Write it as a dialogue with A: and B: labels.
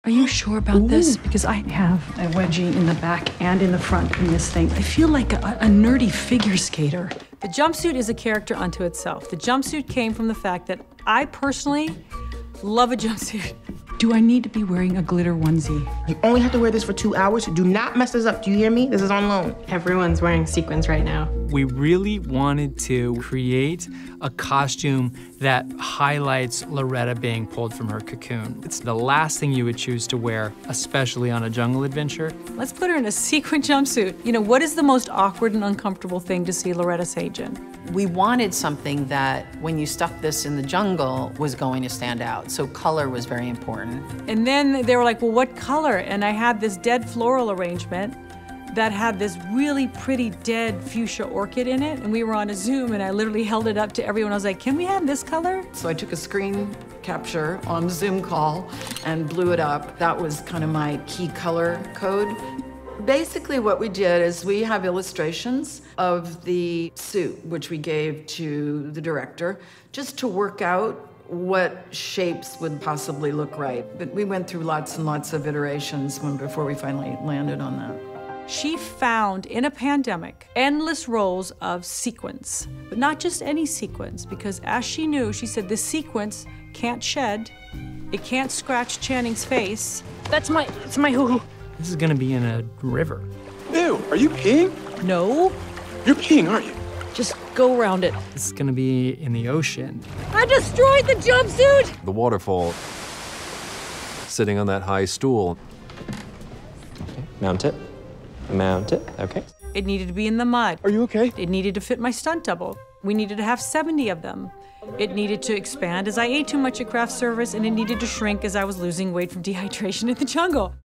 A: Are you sure about this? Because I have a wedgie in the back and in the front in this thing. I feel like a nerdy figure skater.
B: The jumpsuit is a character unto itself. The jumpsuit came from the fact that I personally love a jumpsuit.
A: Do I need to be wearing a glitter onesie?
C: You only have to wear this for 2 hours. Do not mess this up. Do you hear me? This is on loan.
D: Everyone's wearing sequins right now.
E: We really wanted to create a costume that highlights Loretta being pulled from her cocoon. It's the last thing you would choose to wear, especially on a jungle adventure.
B: Let's put her in a sequin jumpsuit. You know, what is the most awkward and uncomfortable thing to see Loretta Sage in?
F: We wanted something that, when you stuck this in the jungle, was going to stand out. So color was very important.
B: And then they were like, well, what color? And I had this dead floral arrangement that had this really pretty dead fuchsia orchid in it. And we were on a Zoom and I literally held it up to everyone. I was like, can we have this color?
G: So I took a screen capture on Zoom call and blew it up. That was kind of my key color code. Basically what we did is we have illustrations of the suit, which we gave to the director, just to work out what shapes would possibly look right. But we went through lots and lots of iterations before we finally landed on that.
B: She found, in a pandemic, endless rolls of sequins, but not just any sequins, because as she knew, she said, this sequence can't shed, it can't scratch Channing's face.
D: It's my hoo-hoo.
E: This is gonna be in a river.
H: Ew, are you peeing?
B: No.
H: You're peeing, aren't you?
B: Just go around it.
E: This is gonna be in the ocean.
D: I destroyed the jumpsuit!
I: The waterfall, sitting on that high stool.
J: Okay. Mount it. Mount it, okay.
B: It needed to be in the mud.
H: Are you okay?
B: It needed to fit my stunt double. We needed to have 70 of them. It needed to expand as I ate too much at craft service, and it needed to shrink as I was losing weight from dehydration in the jungle.